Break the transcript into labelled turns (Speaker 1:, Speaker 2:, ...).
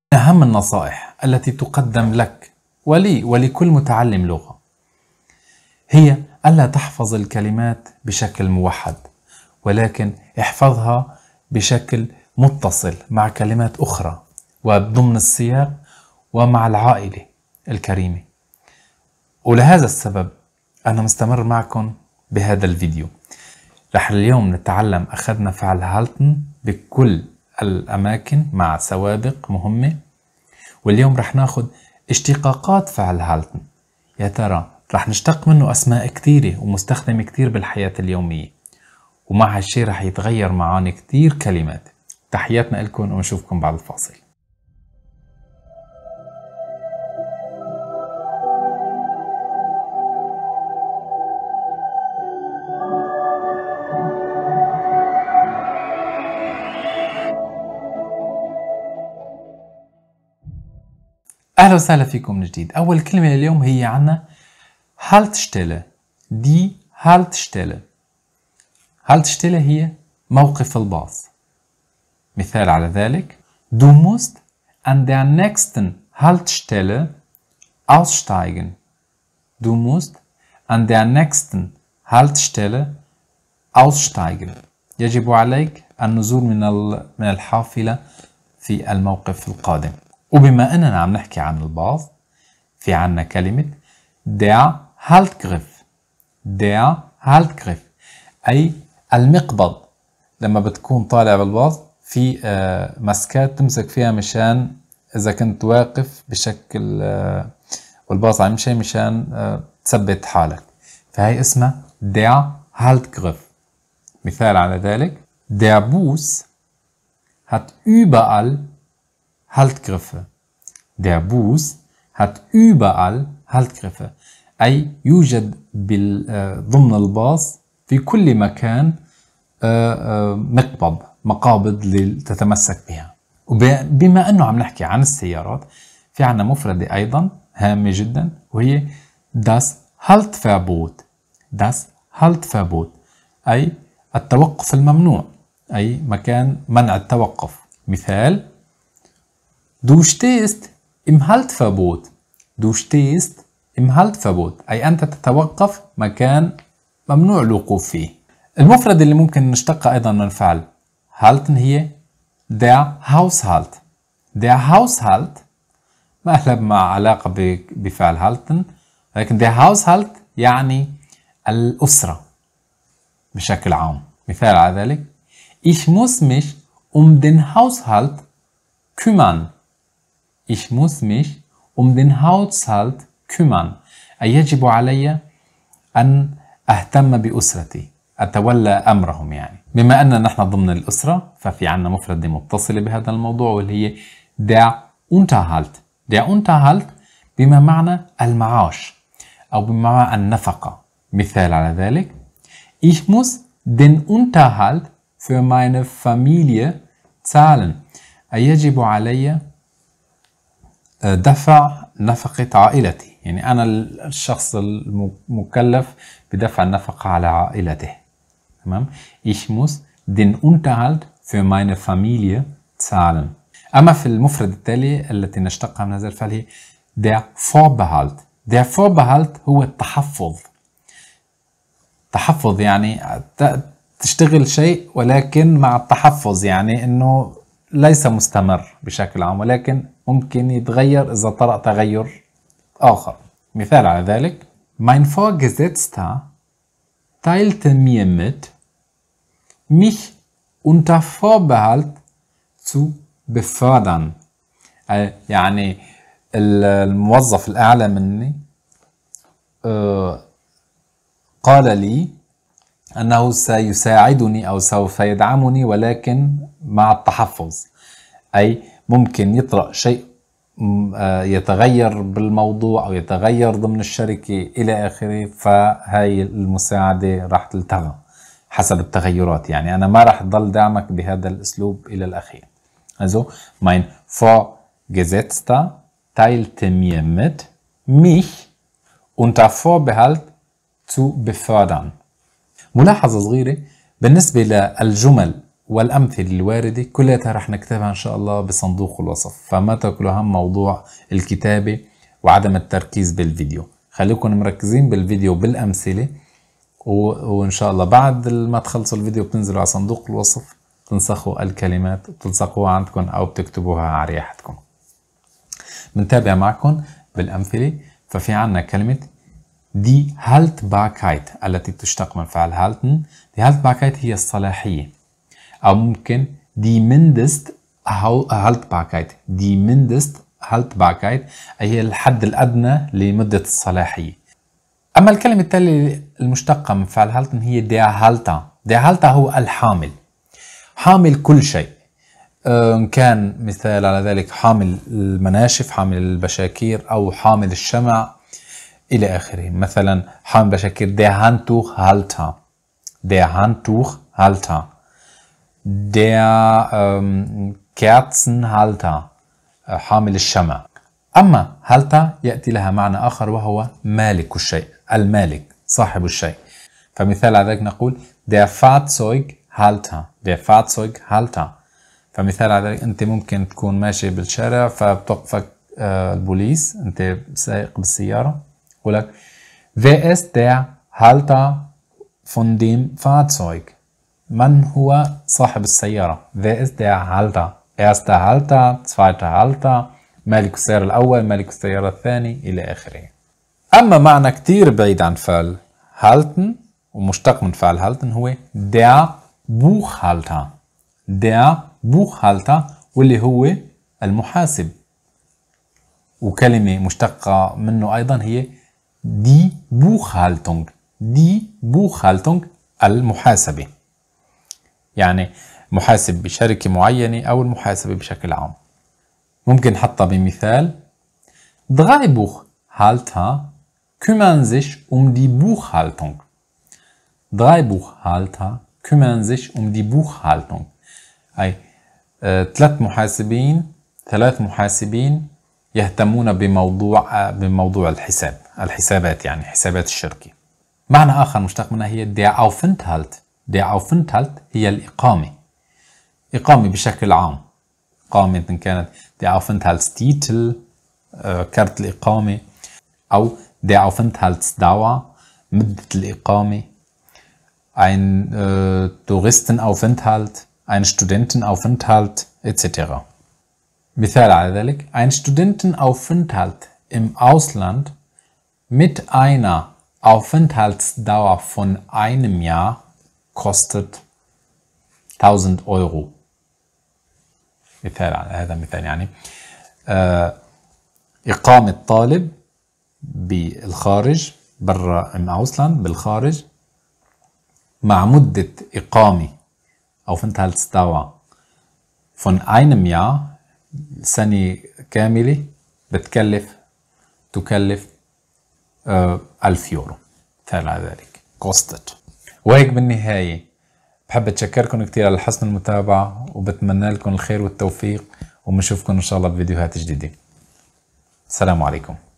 Speaker 1: أهم النصائح التي تقدم لك ولي ولكل متعلم لغة هي ألا تحفظ الكلمات بشكل موحد، ولكن احفظها بشكل متصل مع كلمات أخرى وضمن السياق ومع العائلة الكريمة. ولهذا السبب أنا مستمر معكم بهذا الفيديو. رح اليوم نتعلم أخذنا فعل هالتن بكل الأماكن مع سوابق مهمة، واليوم رح ناخد اشتقاقات فعل هالتن. يا ترى رح نشتق منه أسماء كتيرة ومستخدمة كتير بالحياة اليومية، ومع هالشي رح يتغير معاني كتير كلمات. تحياتنا لكم ونشوفكم بعد الفاصل. أهلا وسهلا فيكم من جديد. أول كلمة اليوم هي عنا Haltestelle. دي Haltestelle. Haltestelle هي موقف الباص. مثال على ذلك: Du musst an der nächsten Haltestelle aussteigen. Du musst an der nächsten Haltestelle aussteigen. يجب عليك النزول من الحافلة في الموقف القادم. وبما أننا عم نحكي عن الباص، في عنا كلمة der Haltgriff. der Haltgriff أي المقبض. لما بتكون طالع بالباص في مسكات تمسك فيها مشان إذا كنت واقف بشكل والباص عم يمشي مشان تثبت حالك، فهي اسمها der Haltgriff. مثال على ذلك: Der Bus hat überall Haltgriffe. Der Bus hat überall Haltgriffe أي يوجد ضمن الباص في كل مكان مقابض لتتمسك بها. وبما أنه عم نحكي عن السيارات، في عنا مفردة أيضا هامة جدا وهي das Haltverbot. das Haltverbot أي التوقف الممنوع، أي مكان منع التوقف. مثال: Du stehst im Haltverbot. Du stehst im Haltverbot أي أنت تتوقف مكان ممنوع الوقوف فيه. المفرد اللي ممكن نشتقها أيضا من فعل halten هي der Haushalt. der Haushalt ما لها مع علاقة بفعل halten، لكن der Haushalt يعني الأسرة بشكل عام. مثال على ذلك: Ich muss mich um den Haushalt kümmern. Ich muss mich um den Haushalt kümmern أي يجب علي أن أهتم بأسرتي، أتولى أمرهم. يعني بما أننا نحن ضمن الأسرة، ففي عنا مفردة متصلة بهذا الموضوع واللي هي der Unterhalt. der Unterhalt بما معنى المعاش أو بمعنى النفقة. مثال على ذلك: Ich muss den Unterhalt für meine Familie zahlen أي يجب علي دفع نفقة عائلتي. يعني أنا الشخص المكلف بدفع النفقة على عائلته. تمام؟ Ich muss den Unterhalt für meine Familie zahlen. أما في المفرد التالي التي نشتقها من هذا الفعل هي der Vorbehalt. der Vorbehalt هو التحفظ. تحفظ يعني تشتغل شيء ولكن مع التحفظ، يعني إنه ليس مستمر بشكل عام، ولكن ممكن يتغير إذا طرأ تغير آخر. مثال على ذلك: Mein Vorgesetzter teilte mir mit, mich unter Vorbehalt zu befördern. يعني الموظف الأعلى مني قال لي أنه سيساعدني أو سوف يدعمني ولكن مع التحفظ، أي ممكن يطرأ شيء يتغير بالموضوع أو يتغير ضمن الشركة إلى آخره، فهاي المساعدة راح تلتغى حسب التغيرات. يعني أنا ما راح ضل دعمك بهذا الأسلوب إلى الأخير. Also mein Vorgesetzter teilte mir mit, mich unter Vorbehalt zu befördern. ملاحظة صغيرة بالنسبة للجمل والأمثلة الواردة كلها رح نكتبها إن شاء الله بصندوق الوصف، فما تاكلوا هم موضوع الكتابة وعدم التركيز بالفيديو. خليكم مركزين بالفيديو بالأمثلة، وإن شاء الله بعد ما تخلصوا الفيديو بتنزلوا على صندوق الوصف تنسخوا الكلمات بتلصقوها عندكم أو بتكتبوها على رياحتكم. بنتابع معكم بالأمثلة. ففي عنا كلمة دي هالتباركايت التي تشتق من فعل هالتن. دي هالتباركايت هي الصلاحية، أو ممكن دي مندست هالتباركايت. دي مندست هالتباركايت أي هي الحد الأدنى لمدة الصلاحية. أما الكلمة التالية المشتقة من فعل هالتن هي دي هالتا. دي هالتا هو الحامل، حامل كل شيء. كان مثال على ذلك حامل المناشف، حامل البشاكير، أو حامل الشمع إلى آخره. مثلا حامل بشاكير der Handtuch Halter، der Handtuch Halter، der Kerzenhalter حامل الشمع. أما هالتا يأتي لها معنى آخر وهو مالك الشيء، المالك صاحب الشيء. فمثال على ذلك نقول der Fahrzeughalter، der Fahrzeughalter. فمثال على ذلك أنت ممكن تكون ماشي بالشارع فبتوقفك البوليس، أنت سائق بالسيارة، يقول لك wer ist der Halter von dem Fahrzeug؟ من هو صاحب السيارة؟ wer ist der Halter؟ erster Halter، zweiter Halter، مالك السيارة الأول، مالك السيارة الثاني إلى آخره. أما معنى كتير بعيد عن فعل halten ومشتق من فعل halten هو der Buchhalter، der Buchhalter، واللي هو المحاسب. وكلمة مشتقة منه أيضا هي die Buchhaltung، die Buchhaltung المحاسبة، يعني محاسب بشركة معينة أو المحاسبة بشكل عام. ممكن نحطها بمثال drei Buchhalter kümmern sich die Buchhaltung. drei Buchhalter kümmern sich die Buchhaltung. أي ثلاث محاسبين يهتمون بموضوع الحسابات، يعني حسابات الشركة. معنى آخر مشتق منها هي der Aufenthalt. der Aufenthalt هي الإقامة، إقامة بشكل عام. إقامة إن كانت der Aufenthaltstitel كارت الإقامة، أو der Aufenthaltsdauer مدة الإقامة، ein Touristenaufenthalt، ein Studentenaufenthalt etc. مثال على ذلك ein Studentenaufenthalt im Ausland mit einer Aufenthaltsdauer von einem Jahr kostet 1000 Euro. مثال على هذا مثال، يعني إقامة طالب بالخارج برا im Ausland بالخارج مع مدة إقامة Aufenthaltsdauer von einem Jahr سنة كاملة تكلف 1000 يورو. مثال على ذلك kostet. وهيك بالنهاية بحب أتشكركم كتير على حسن المتابعة، وبتمنى لكم الخير والتوفيق، وبنشوفكم إن شاء الله بفيديوهات جديدة. السلام عليكم.